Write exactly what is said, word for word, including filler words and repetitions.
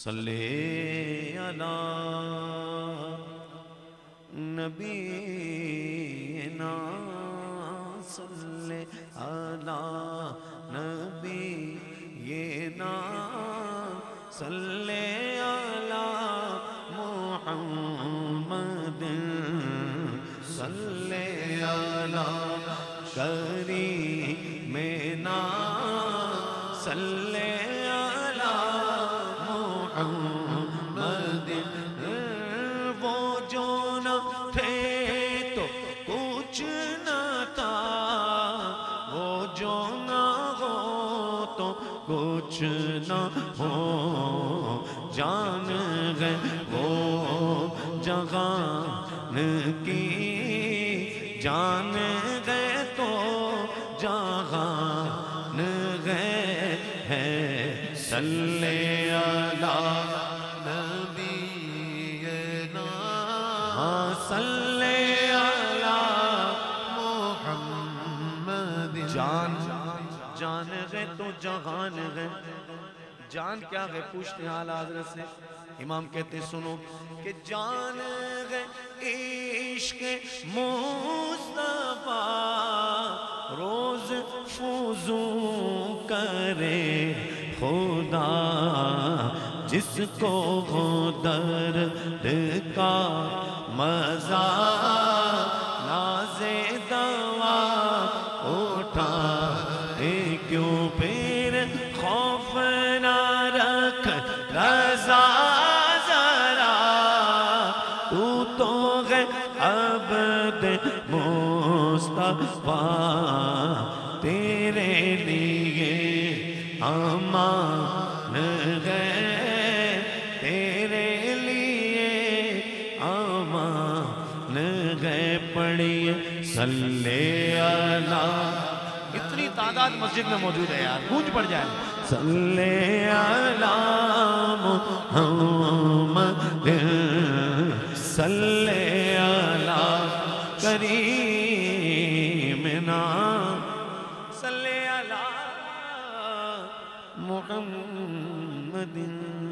صلی علی نبینا صلی علی نبینا صلی علی محمد صلی علی کریمنا صلی علی محمد وہ جو نہ تھے تو کچھ نہ تھا وہ جو نہ ہو تو کچھ نہ ہو جان گئے وہ جہان کی جان گئے تو جہان گئے ہیں صلی علی نبینا صلی علی محمد جان جان گئے تو جہان گئے جان کیا گئے پوچھتے ہیں اعلیٰ حضرت سے امام کہتے ہیں سنو کہ جان گئے عشق مصطفیٰ روز فوزوں کرے خدا جس کو وہ درد کا مزہ ناز دوا اٹھا کیوں پھر خوف نہ رکھ رضا ذرا تو تو ہے عبد مصطفیٰ تیرے لیے امان گئے تیرے لیے امان گئے پڑھیے صلی علی اتنی تعداد مسجد میں موجود ہے یار گونج پڑ جائے صلی علی محمد صلی علی کریمنا صلی علی محمد